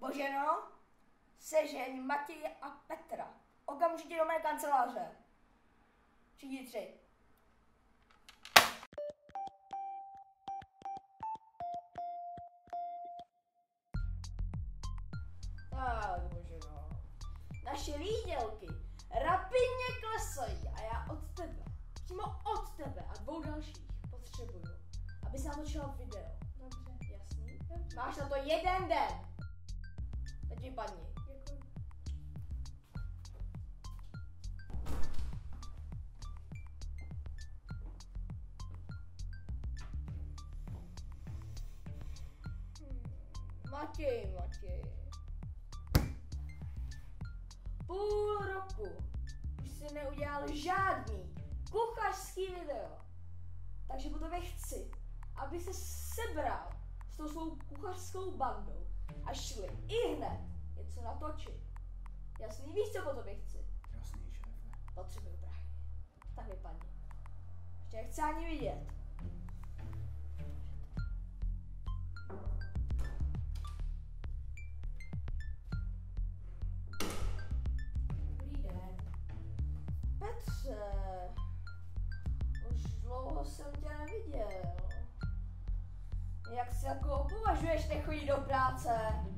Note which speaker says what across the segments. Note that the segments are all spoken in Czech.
Speaker 1: Boženo, sežeň Matěje a Petra. Okamžitě do mé kanceláře. Všichni 3. Tak, Boženo. Naše výdělky rapidně klesají a já od tebe, přímo od tebe a 2 dalších potřebuju, aby se natočila video.
Speaker 2: Dobře.
Speaker 1: Jasný? Máš na to 1 den. Teď vypadni.
Speaker 2: Děkuji.
Speaker 1: Matěj. Půl roku už si neudělal žádný kuchařský video. Takže po tobě chci, aby se sebral s tou svou kuchařskou bandou a šli ihned něco natočit. Jasný, víš, co po tobě chci?
Speaker 3: Jasný, šéfe.
Speaker 1: Potřebuju prachy. Tak vypadni. Ještě nechci ani vidět. Dobrý den. Petře, už dlouho jsem tě neviděl. Jak se jako považuješ nechodit do práce?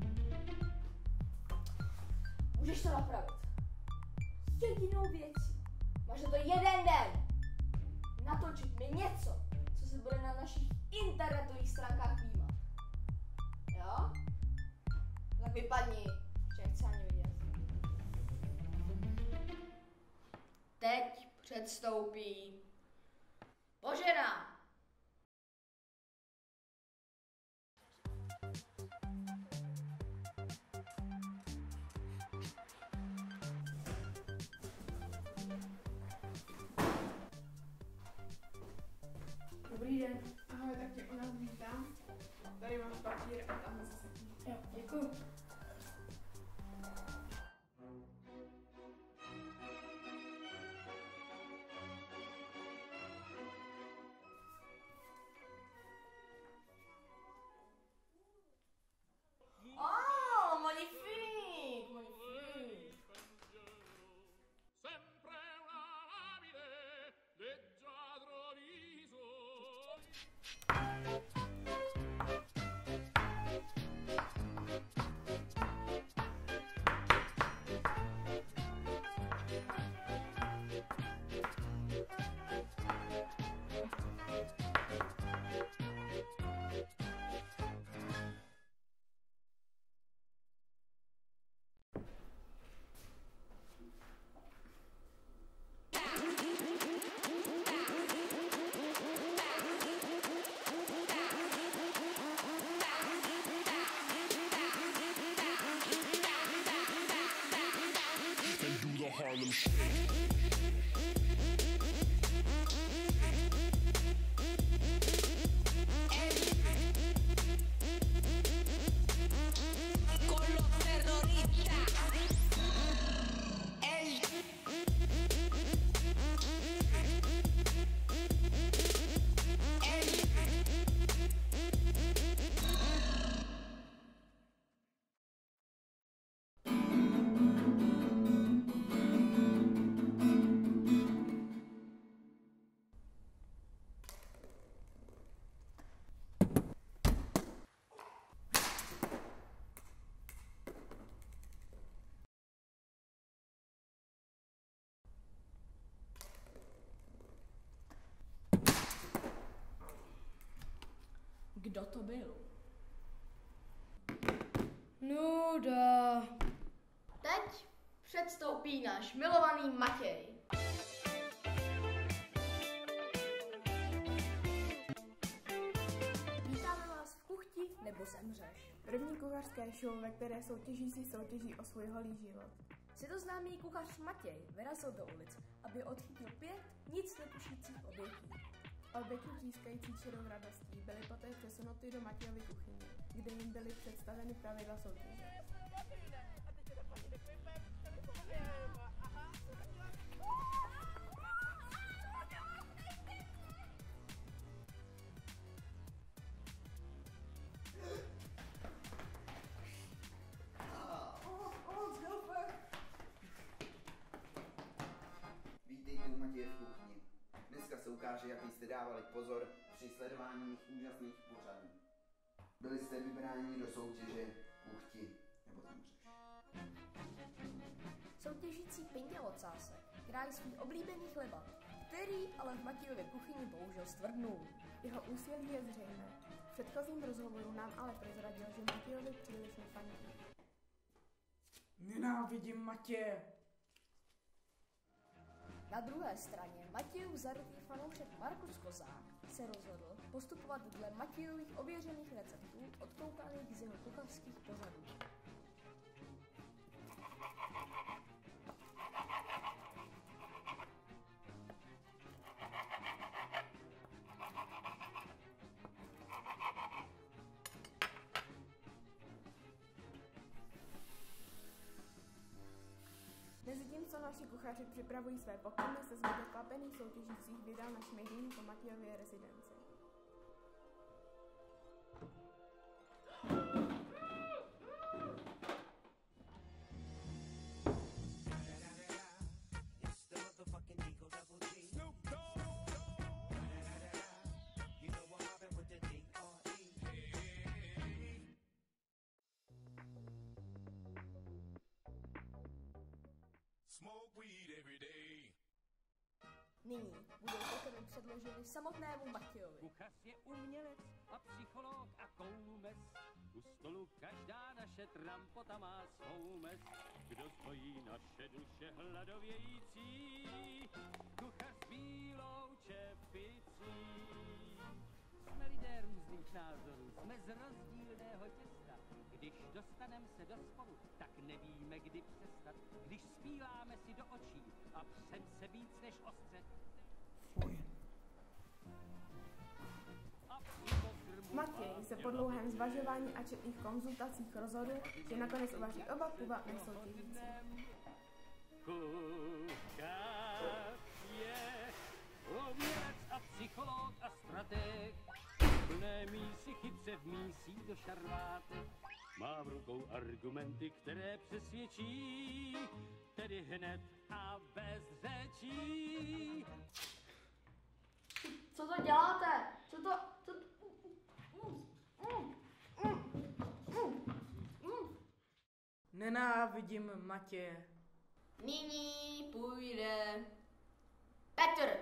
Speaker 1: Můžeš to napravit. S jedinou věcí. Máš na to 1 den. Natočit mi něco, co se bude na našich internetových stránkách výjímat. Jo? Tak vypadni. Že chci ani vidět. Teď předstoupí Božena. Dobrý den.
Speaker 2: Ahoj, tak tě u nás vítám. Tady máš papír a tam se sedí.
Speaker 1: Jo, děkuju. Magnifique.
Speaker 4: Sempre una labile leggiadro viso. Harlem Shake.
Speaker 1: Kdo to byl? Nuda. Teď předstoupí náš milovaný Matěj. Vítáme vás v Kuchti nebo zemřeš.
Speaker 2: První kuchařské show, ve které soutěžící soutěží o svůj holý život.
Speaker 1: Světoznámý kuchař Matěj vyrazil do ulic, aby odchytil 5 nic netušících obětí.
Speaker 2: Oběti třískající čirou radostí byly poté přesunuty do Matějovy kuchyně, kde jim byly představeny pravidla soutěže.
Speaker 3: Lukáši, jaký jste dávali pozor při sledování mých úžasných pořadů. Byli jste vybráni do soutěže Uchti nebo zemřeš.
Speaker 1: Soutěžící Pinky Ocásek krájí svůj oblíbený chleba, který ale v Matějově kuchyni bohužel stvrdnul.
Speaker 2: Jeho úsilí je zřejmé. V předchozím rozhovoru nám ale prozradil, že Matějovi příliš nefandí.
Speaker 5: Nenávidím Matěje.
Speaker 1: Na druhé straně Matějův zarutý fanoušek Markus Kozák se rozhodl postupovat dle Matějových ověřených receptů odkoukaných z jeho kuchařských pořadů.
Speaker 2: Mezitím, co naši kuchaři připravují své pokyny, se zbytek klapených soutěžících vydal na šmejdění po Matějově rezidenci.
Speaker 1: Nyní budou pokyny předloženy samotnému Matějovi.
Speaker 6: Kuchař je umělec a psycholog a koumec. U stolu každá naše trampota má svou mez. Kdo zbojí naše duše hladovějící? Kuchař s bílou čepicí. Jsme lidé různých názorů, jsme z rozdílného těsta. Když dostaneme se do sporu, tak nevíme, kdy přestat. Když zpíváme si do očí a přem se víc než ostře.
Speaker 2: Matěj se po dlouhém zvažování a četných konzultacích rozhodl, že nakonec uvaří oba půvabné soutěžící.
Speaker 6: Kuchař je umělec a psycholog a strateg. Plné mísy chytře vmísí do šarvátek. Má v rukou argumenty, které přesvědčí, tedy hned a bez řečí.
Speaker 1: Co to děláte?
Speaker 5: Nenávidím Matěje.
Speaker 1: Nyní půjde Petr.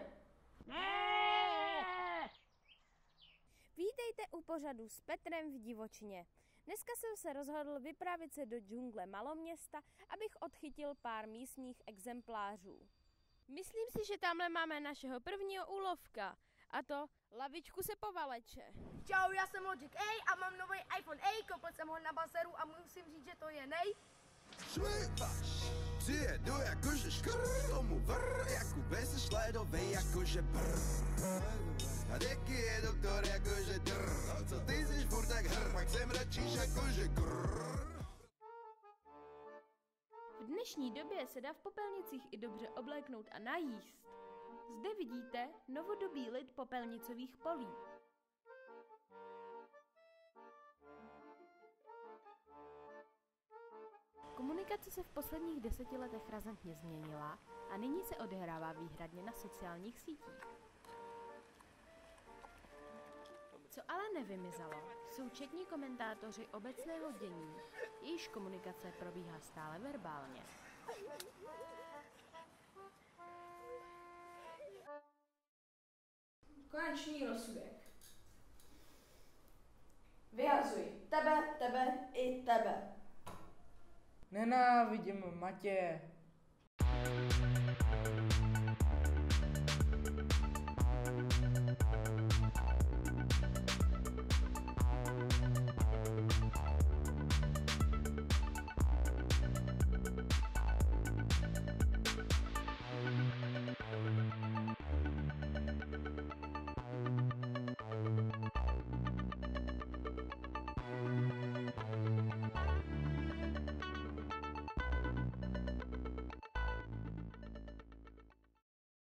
Speaker 7: Vítejte u pořadu s Petrem v divočině. Dneska jsem se rozhodl vypravit se do džungle Maloměsta, abych odchytil pár místních exemplářů. Myslím si, že tamhle máme našeho prvního úlovka, a to lavičku se povaleče.
Speaker 8: Čau, já jsem Logic A a mám nový iPhone A, koupil jsem ho na bazaru a musím říct, že to je
Speaker 9: Přijedu jakože škrr, tomu vrr, jako bez šledovej, jakože brr. A taky je doktor jakože drr, a co ty jsi furt tak hr, pak se mračíš jakože grr.
Speaker 7: V dnešní době se dá v popelnicích i dobře obléknout a najíst. Zde vidíte novodobý lid popelnicových polí. Komunikace se v posledních 10 letech razantně změnila a nyní se odehrává výhradně na sociálních sítích. Co ale nevymizelo, jsou četní komentátoři obecného dění, jejíž komunikace probíhá stále verbálně.
Speaker 1: Konečný rozsudek. Vyhazuji tebe i tebe.
Speaker 5: Nenávidím Matěje.